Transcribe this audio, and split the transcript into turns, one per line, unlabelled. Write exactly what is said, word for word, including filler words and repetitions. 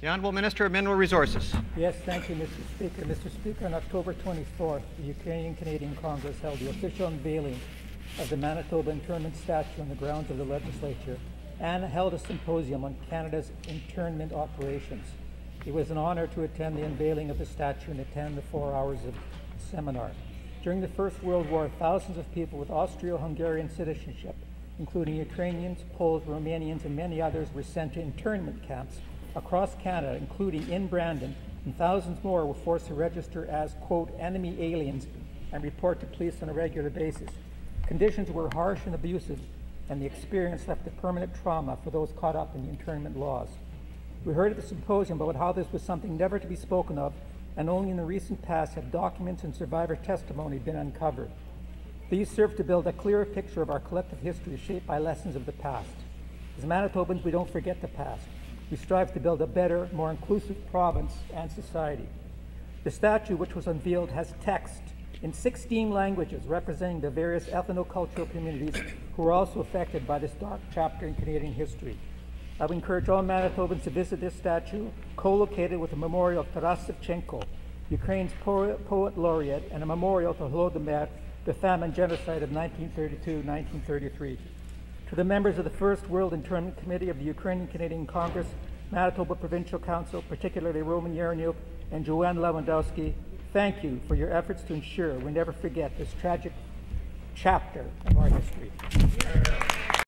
The Honourable Minister of Mineral Resources.
Yes, thank you, Mister Speaker. Mister Speaker, on October twenty-fourth, the Ukrainian-Canadian Congress held the official unveiling of the Manitoba Internment statue on the grounds of the Legislature and held a symposium on Canada's internment operations. It was an honour to attend the unveiling of the statue and attend the four hours of seminar. During the First World War, thousands of people with Austro-Hungarian citizenship, including Ukrainians, Poles, Romanians, and many others, were sent to internment camps across Canada, including in Brandon, and thousands more were forced to register as, quote, enemy aliens and report to police on a regular basis. Conditions were harsh and abusive, and the experience left a permanent trauma for those caught up in the internment laws. We heard at the symposium about how this was something never to be spoken of, and only in the recent past have documents and survivor testimony been uncovered. These serve to build a clearer picture of our collective history shaped by lessons of the past. As Manitobans, we don't forget the past. We strive to build a better, more inclusive province and society. The statue, which was unveiled, has text in sixteen languages representing the various ethno-cultural communities who are also affected by this dark chapter in Canadian history. I would encourage all Manitobans to visit this statue, co-located with a memorial of Taras Shevchenko, Ukraine's poet, poet laureate, and a memorial to Holodomor, the famine genocide of nineteen thirty-two to nineteen thirty-three. To the members of the First World Internment Committee of the Ukrainian-Canadian Congress, Manitoba Provincial Council, particularly Roman Yarnyuk and Joanne Lewandowski, thank you for your efforts to ensure we never forget this tragic chapter of our history.